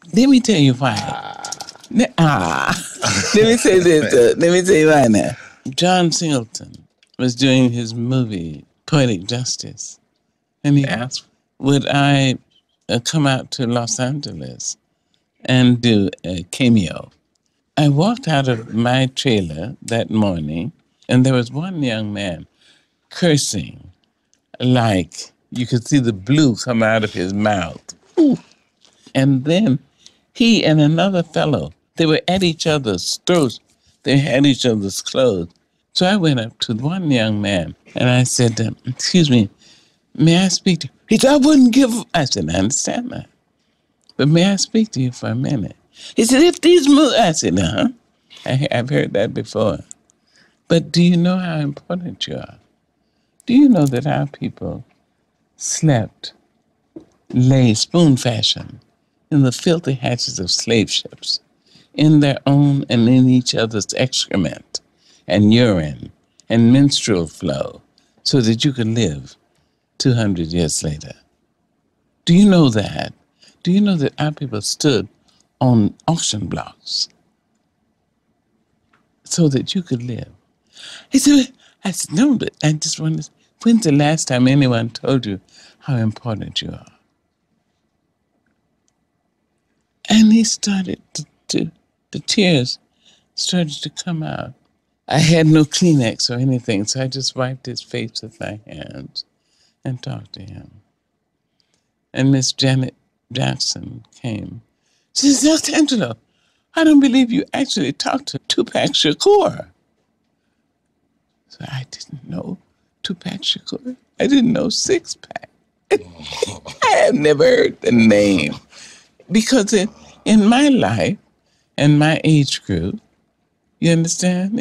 Let me tell you why. Let me say this. Let me tell you why now. John Singleton was doing his movie, Poetic Justice, and he asked, would I come out to Los Angeles and do a cameo? I walked out of my trailer that morning, and there was one young man cursing like you could see the blue come out of his mouth. Ooh. And then he and another fellow, they were at each other's throats. They had each other's clothes. So I went up to one young man and I said, excuse me, may I speak to you? He said, I wouldn't give. I said, I understand that. But may I speak to you for a minute? He said, if these movies, I said, I've heard that before. But do you know how important you are? Do you know that our people slept, lay spoon fashion in the filthy hatches of slave ships, in their own and in each other's excrement and urine and menstrual flow, so that you could live 200 years later? Do you know that? Do you know that our people stood on auction blocks so that you could live? He said, I said, no, but I just wanted to, when's the last time anyone told you how important you are? And he started the tears started to come out. I had no Kleenex or anything, so I just wiped his face with my hands and talked to him. And Miss Janet Jackson came. She said, Dr. Angelo, I don't believe you actually talked to Tupac Shakur. So I didn't know Tupac Shakur. I didn't know Six Pack. I had never heard the name. Because in my life and my age group, you understand,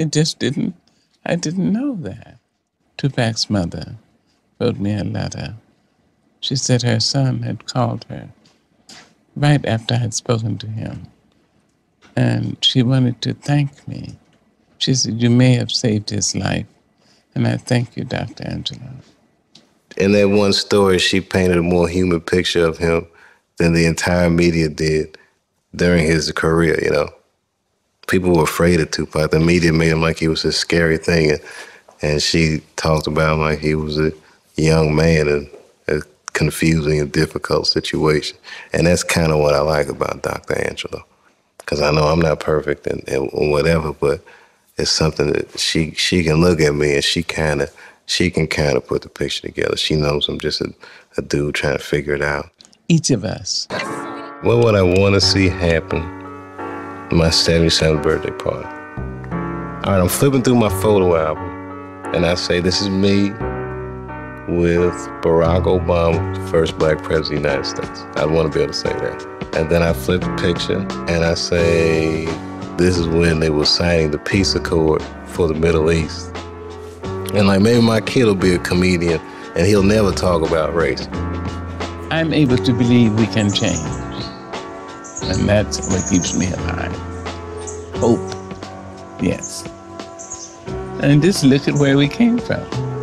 I didn't know that. Tupac's mother wrote me a letter. She said her son had called her right after I had spoken to him. And she wanted to thank me. She said, you may have saved his life. And I thank you, Dr. Angelo. In that one story, she painted a more human picture of him than the entire media did during his career, you know. People were afraid of Tupac. The media made him like he was a scary thing. And she talked about him like he was a young man in a confusing and difficult situation. And that's kind of what I like about Dr. Angelo. Because I know I'm not perfect and whatever, but it's something that she can look at me and she can kind of put the picture together. She knows I'm just a dude trying to figure it out. Each of us. What would I want to see happen at my 77th birthday party? All right, I'm flipping through my photo album and I say, this is me with Barack Obama, the first black president of the United States. I want to be able to say that. And then I flip the picture and I say, this is when they were signing the peace accord for the Middle East. And like maybe my kid will be a comedian and he'll never talk about race. I'm able to believe we can change. And that's what keeps me alive. Hope, yes. And just look at where we came from.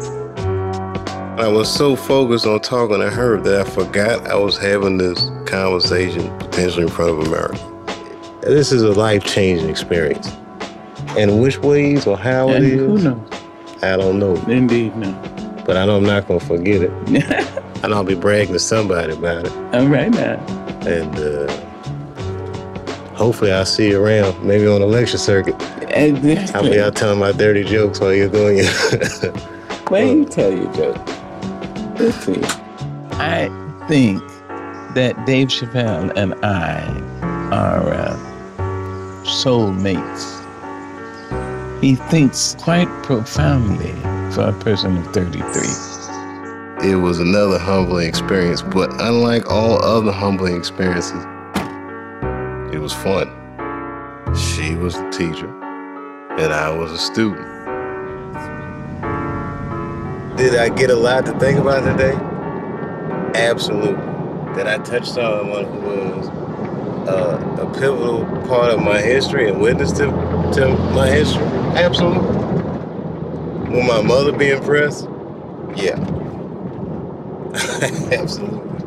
I was so focused on talking to her that I forgot I was having this conversation potentially in front of America. This is a life-changing experience. And which ways or how it is, who knows? I don't know. Indeed, no. But I know I'm not going to forget it. And I'll be bragging to somebody about it. All right now. And hopefully I'll see you around, maybe on the lecture circuit. Exactly. I'll be out telling my dirty jokes while you're doing it. When you tell your joke. Let's see. I think that Dave Chappelle and I are soulmates. He thinks quite profoundly for a person of 33. It was another humbling experience, but unlike all other humbling experiences, it was fun. She was the teacher, and I was a student. Did I get a lot to think about today? Absolutely. Did I touch someone who was a pivotal part of my history and witness to my history? Absolutely. Will my mother be impressed? Yeah. Absolutely.